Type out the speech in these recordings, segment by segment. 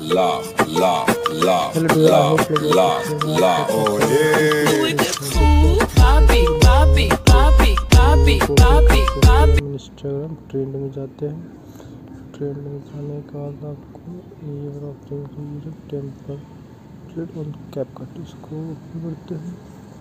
love, love, love, hello dear, I love, hope लोग love, love. Oh Instagram trend में जाते हैं। Trend में जाने के बाद आपको ये वाला टेम्पल ट्रेड ऑन कैपकट इसको करते हैं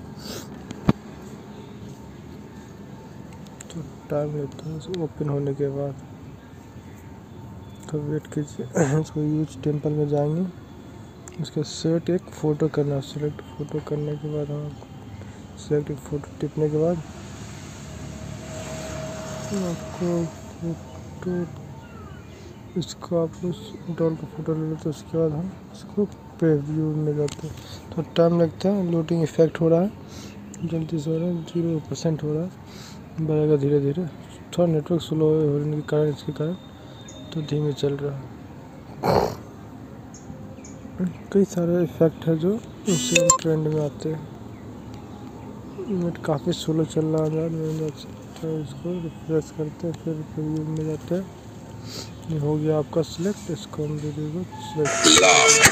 तो टाइम लगता है। इसको ओपन होने के बाद तो वेट कीजिए। इसको यूज टेम्पल में जाएंगे, इसका सेलेक्ट एक फ़ोटो करना है। सेलेक्ट फ़ोटो करने के बाद हम सेलेक्ट एक फ़ोटो टिपने के बाद आपको फ़ोटो इसको आप डॉल का फ़ोटो ले लेते, उसके बाद हम इसको प्रीव्यू में जाते हैं। तो टाइम लगता है, लोडिंग इफेक्ट हो रहा है, जल्दी से हो रहा है, 0% हो रहा है, बढ़ेगा धीरे धीरे। थोड़ा नेटवर्क स्लो होने के कारण इसके कारण तो धीमे चल रहा है। कई सारे इफेक्ट है जो इससे ट्रेंड में आते हैं। नेट काफ़ी स्लो चल रहा है, तो इसको रिफ्रेश करते हैं, फिर प्रीव्यू में जाते हैं। ये हो गया आपका सिलेक्ट, इसको हम दे देंगे सिलेक्ट।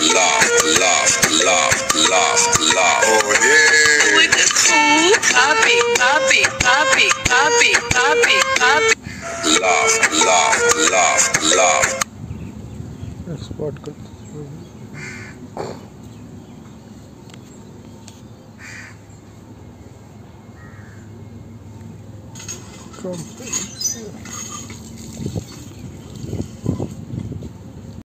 एक्सपोर्ट करते हैं।